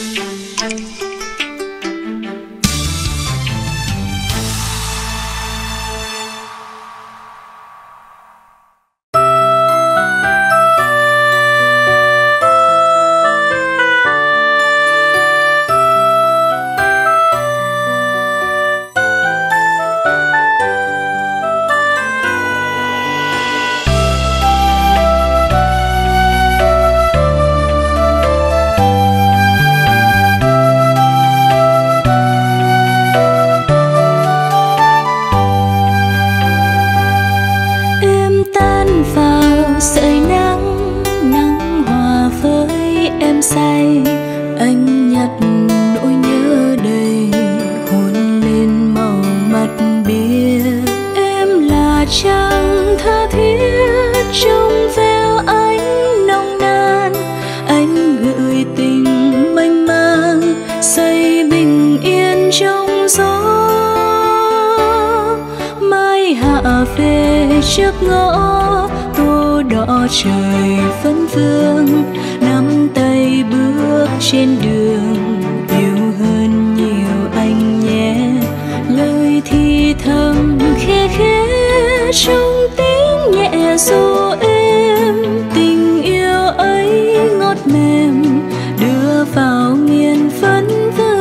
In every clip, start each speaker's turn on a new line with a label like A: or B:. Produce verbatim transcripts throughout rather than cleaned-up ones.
A: Trước ngõ tô đỏ trời phấn vương, nắm tay bước trên đường yêu hơn nhiều anh nhé. Lời thì thầm khe khẽ trong tiếng nhẹ ru êm, tình yêu ấy ngọt mềm đưa vào nghiền phấn vương.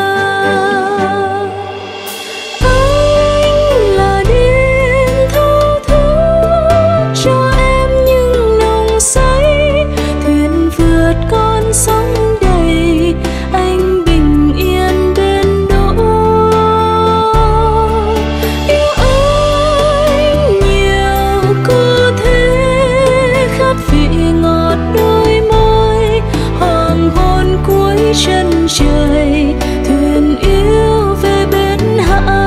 A: Sóng đầy anh bình yên bên đó, yêu anh nhiều có thể khát vị ngọt đôi môi, hoàng hôn cuối chân trời thuyền yêu về bên hạ.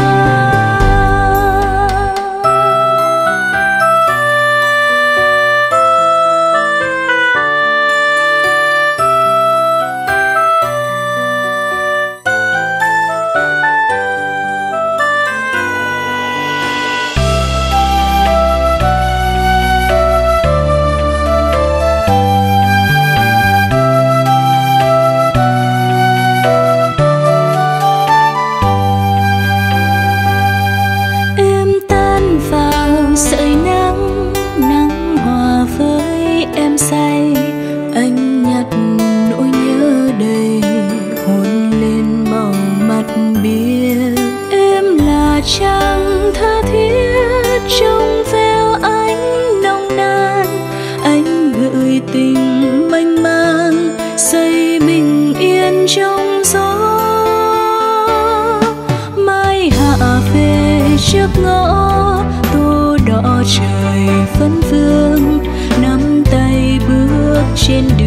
A: Chẳng tha thiết trong veo ánh nồng nàn, anh gửi tình mênh mang xây bình yên trong gió. Mai hạ về trước ngõ tô đỏ trời phấn vương, nắm tay bước trên